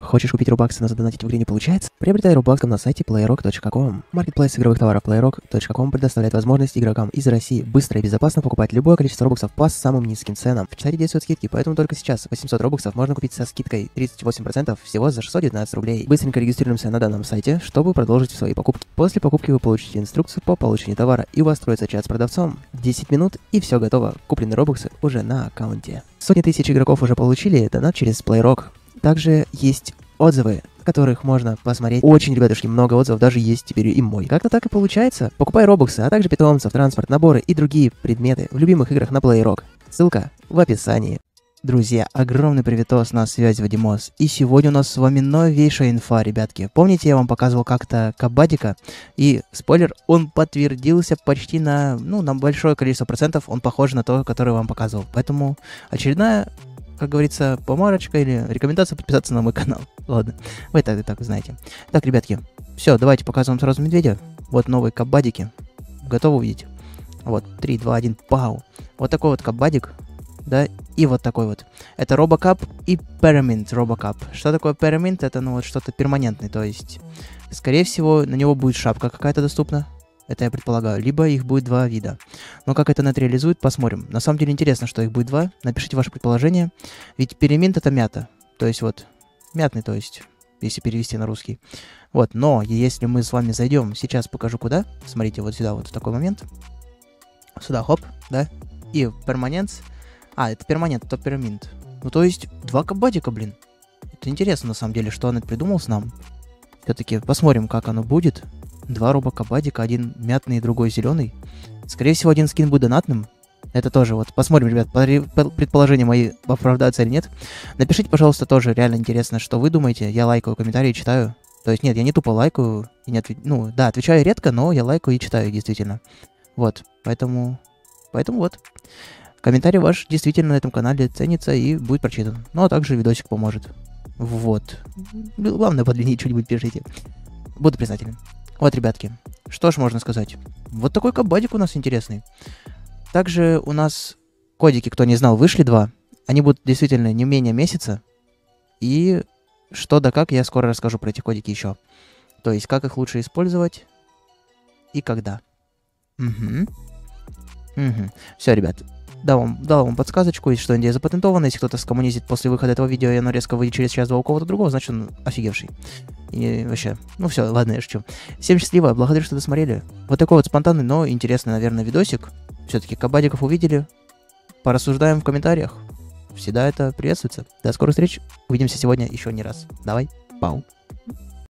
Хочешь купить рубаксы, но задонатить в игре не получается? Приобретай рубаксы на сайте playrock.com. Маркетплейс игровых товаров playrock.com предоставляет возможность игрокам из России быстро и безопасно покупать любое количество робоксов по самым низким ценам. В чате действуют скидки, поэтому только сейчас 800 робоксов можно купить со скидкой 38% всего за 619 рублей. Быстренько регистрируемся на данном сайте, чтобы продолжить свои покупки. После покупки вы получите инструкцию по получению товара, и у вас откроется чат с продавцом. 10 минут и все готово. Купленные робоксы уже на аккаунте. Сотни тысяч игроков уже получили донат через Playrock. Также есть отзывы, которых можно посмотреть. Очень, ребятушки, много отзывов, даже есть теперь и мой. Как-то так и получается. Покупай робоксы, а также питомцев, транспорт, наборы и другие предметы в любимых играх на Playrock. Ссылка в описании. Друзья, огромный приветос, на связи Вадимос. И сегодня у нас с вами новейшая инфа, ребятки. Помните, я вам показывал как-то Кабадика? И, спойлер, он подтвердился почти на большое количество процентов. Он похож на то, который я вам показывал. Поэтому очередная, как говорится, помарочка или рекомендация подписаться на мой канал. Ладно, вы так и так знаете. Так, ребятки, все, давайте показываем сразу медведя. Вот новые кабадики. Готовы увидеть? Вот, 3, 2, 1, пау. Вот такой вот кабадик, да, и вот такой вот. Это Робокап и Permanent Робокап. Что такое Permanent? Это, вот что-то перманентное, то есть, скорее всего, на него будет шапка какая-то доступна. Это я предполагаю. Либо их будет два вида. Но как это реализует, посмотрим. На самом деле интересно, что их будет два. Напишите ваше предположение. Ведь переминт это мята. То есть вот, мятный, то есть, если перевести на русский. Вот, но если мы с вами зайдем, сейчас покажу куда. Смотрите, вот сюда, вот в такой момент. Сюда, хоп, да. И перманент. А, это перманент, то переминт. Ну, то есть, два кабадика, блин. Это интересно, на самом деле, что он придумал с нам. Все-таки посмотрим, как оно будет. Два робокабадика, один мятный, другой зеленый. Скорее всего, один скин будет донатным. Это тоже вот. Посмотрим, ребят, предположения мои оправдаются или нет. Напишите, пожалуйста, тоже реально интересно, что вы думаете. Я лайкаю комментарии, читаю. То есть, нет, я не тупо лайкаю. И не отвечаю редко, но я лайкаю и читаю, действительно. Вот, поэтому вот. Комментарий ваш действительно на этом канале ценится и будет прочитан. Ну, а также видосик поможет. Вот. Главное, под линией что-нибудь пишите. Буду признателен. Вот, ребятки, что ж можно сказать. Вот такой кабадик у нас интересный. Также у нас кодики, кто не знал, вышли два. Они будут действительно не менее месяца. И что да как, я скоро расскажу про эти кодики еще. То есть, как их лучше использовать и когда. Все, ребят. Дал вам подсказочку, если что-нибудь запатентовано. Если кто-то скоммунизит после выхода этого видео, и оно резко выйдет через час-два у кого-то другого, значит он офигевший. И вообще, все, ладно, я шучу. Всем счастливо, благодарю, что досмотрели. Вот такой вот спонтанный, но интересный, наверное, видосик. Все-таки кабадиков увидели. Порассуждаем в комментариях. Всегда это приветствуется. До скорых встреч. Увидимся сегодня еще не раз. Давай, пау.